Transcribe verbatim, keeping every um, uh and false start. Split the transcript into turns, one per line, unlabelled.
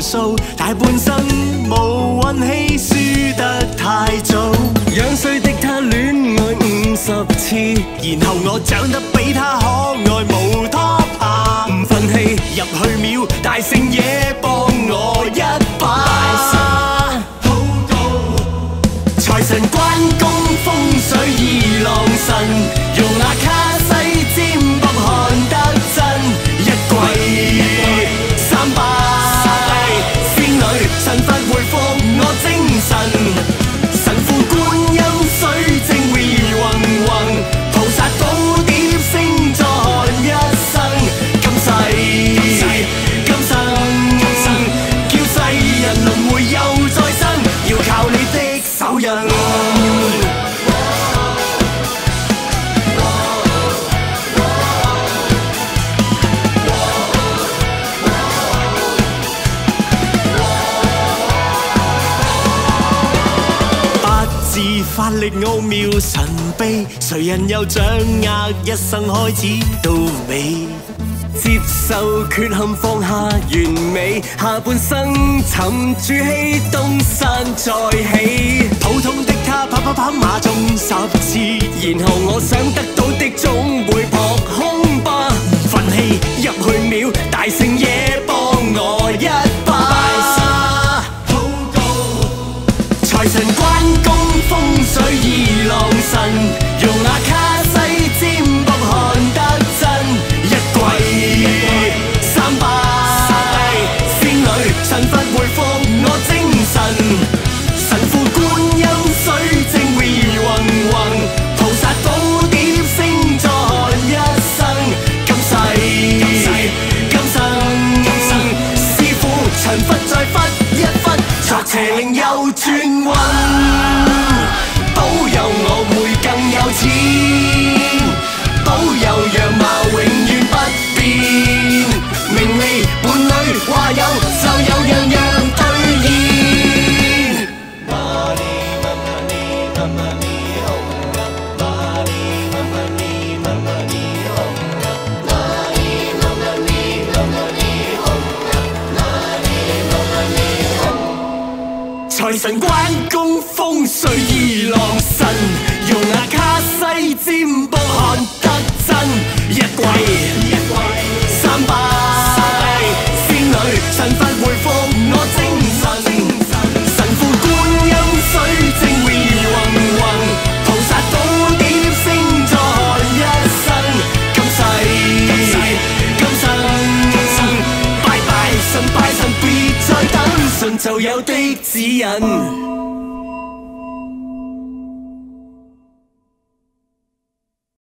數，大半生無運氣，輸得太早。樣衰的他戀愛五十次，然後我長得比他可愛，無拖拍，唔忿氣入去廟，大聖爺幫我一把。禱告財神關公風水二郎神，用阿卡西占卜看得真，一跪三拜仙女，神佛回復我精神。神父觀音水晶 we 混混，菩薩寶碟星座看一生，今世今生叫世人輪迴又再生，要靠你的手印。法力奧妙神秘，誰人又掌握一生開始到尾？接受缺陷放下完美，下半生沉住氣東山再起。普通的他跑跑跑馬中十次，然後我想得到的總會撲空吧。唔忿氣入去廟，大聖爺幫我一把。禱告財神關公風水二郎神，用阿卡西占卜看得真，一跪三拜仙女，神佛回復我精神。神父觀音水晶 we 混混，菩薩寶碟星座看一生，今世今生師父長忽再忽一忽，作邪靈又轉運，保佑我會更有錢，保佑樣貌永遠不變，名利伴侶話有就有，樣樣兌現。財神關公風水二郎神，用阿卡西占卜看得真，一跪三拜仙女，神佛回復我精神。神父觀音水晶 we 混混，菩薩寶碟星座看一生，今世今生拜拜神拜神別再等，信就有的指引。